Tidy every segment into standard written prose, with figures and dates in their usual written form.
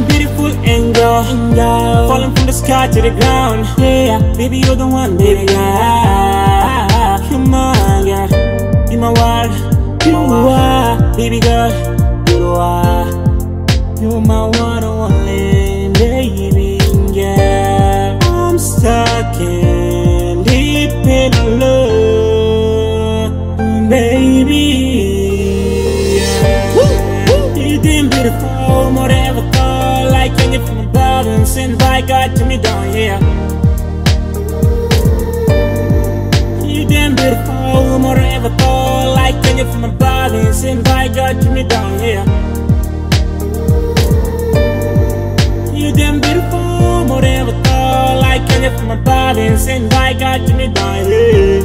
a beautiful angel, falling from the sky to the ground. Yeah, baby, you're the one, baby, yeah. Come on, yeah, be my world, you are, baby girl, you are. You're my one and only, baby, yeah. I'm stuck in deep in love, baby, yeah. You damn beautiful, more than ever thought. Like angel from above and sent by God to me down here. You damn beautiful, more than ever thought. Like angel from above and sent by God to me down here. You damn beautiful, more than ever thought. Like angel from above and sent by God to me down here.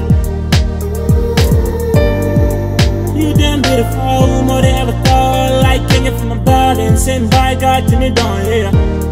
You damn beautiful, more than ever thought. Like angel from above and sent by God to me down here.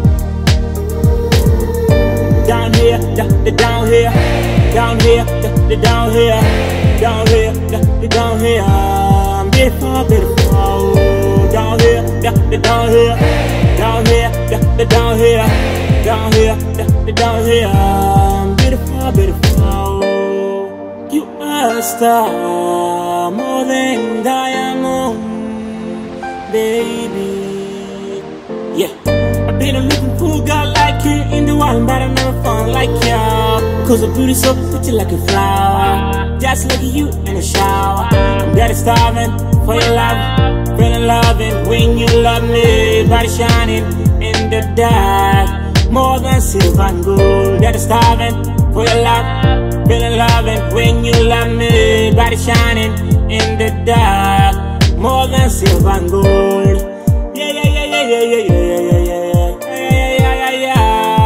Down here, down here, down here, down here, down here, down here. I'm beautiful, beautiful. Down here, down here, down here, down here, down here, down here. I'm beautiful, beautiful. You are a star, more than diamond, baby. Yeah, I've been looking for a girl like you in the world, but I never found like you. Cause your beauty so pretty like a flower, just like you in the shower. I'm dead starving for your love, feeling loving when you love me. Body shining in the dark, more than silver and gold. Dead starving for your love, feeling loving when you love me. Body shining in the dark, more than silver and gold. Yeah, yeah, yeah, yeah, yeah, yeah, yeah, yeah, yeah, yeah.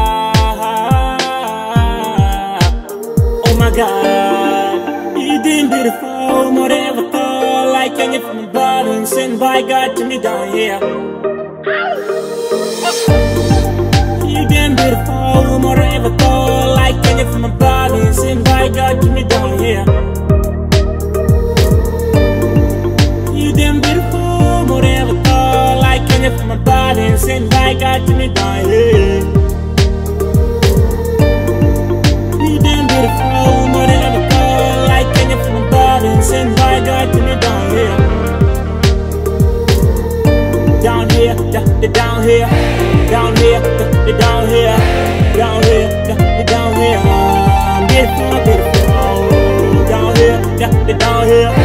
Oh my God, you damn beautiful, more than ever thought. Like angel from above and sent by God to me down here. You damn beautiful, more than ever thought. Like angel from above and sent by God to me down here. You damn beautiful, more than ever thought. Like angel from above and sent by God to me down here. You damn beautiful, more than ever thought. Like angel from above and sent by God to me down here. Down here, down here, down here, down here, down here, down here. I'm beautiful, beautiful. Down here, down here.